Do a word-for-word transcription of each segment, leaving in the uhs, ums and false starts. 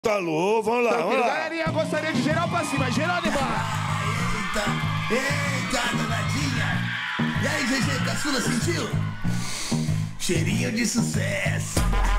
Tá louco, vamos lá, vamos lá. Galerinha, gostaria de geral pra cima, geral animal. Eita, eita, danadinha. E aí, G G, caçula, sentiu? Cheirinho de sucesso.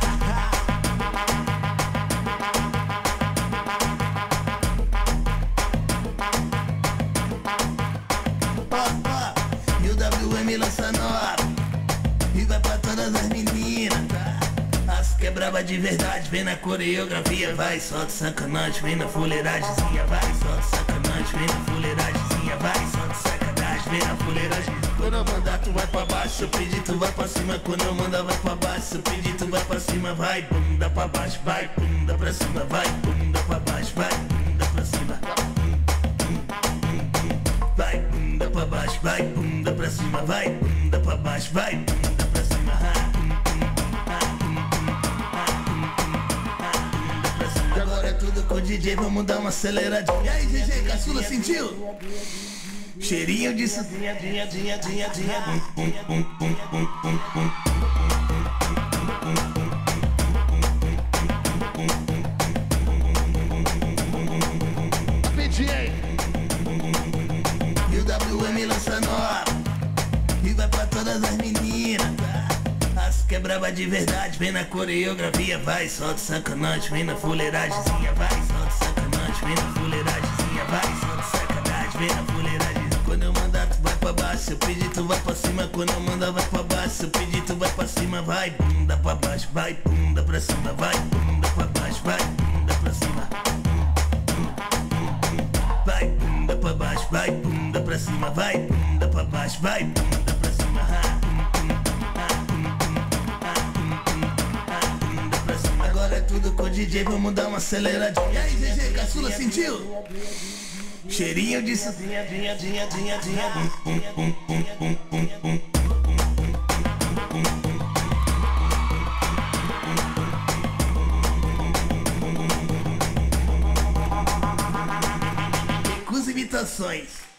Ó, ó, e o W M lança nova e vai pra todas as meninas, tá? As que é braba de verdade, vem na coreografia, vai, solta sacanagem, vem na fuleiragemzinha, vai, solta sacanagem, vem na fuleiragemzinha, vai, solta sacanagem, vem na fuleiragem. Quando eu mandar tu vai pra baixo, se eu pedir tu vai pra cima, quando eu mandar vai pra baixo, se eu pedir tu vai pra cima, vai, bunda pra baixo, vai, bunda pra cima, vai, bunda pra baixo, vai, bunda pra cima. Vai, bunda pra baixo, vai, bunda pra cima, vai, bunda pra baixo, vai, bunda pra cima. Agora é tudo com o D J, vamos dar uma aceleradinha. E aí, G G, caçula, sentiu? Cheirinho de sucinha, dinha, dinha, dinha, dinha. E o W M lança nova e vai pra todas as meninas, tá? As que é braba de verdade, vem na coreografia, vai, solta sacanagem, vem na fuleiragemzinha, vai, solta sacanagem, vem na fuleiragemzinha, vai, solta sacanagem, vem na fuleiragem. Quando eu mandar tu vai pra baixo, se eu pedir tu vai pra cima, quando eu mandar vai pra baixo, se eu pedir tu vai pra cima, vai, bunda pra baixo, vai, bunda pra cima, vai, bunda pra baixo, vai, bunda pra cima. Vai, bunda pra baixo, vai, bunda pra cima, vai, bunda pra baixo, vai, bunda pra cima. Agora é tudo com o D J, vamos dar uma aceleradinha. E aí, G G, caçula, sentiu? Cheirinho de sucinha, dinha, dinha, dinha, dinha. Com as imitações.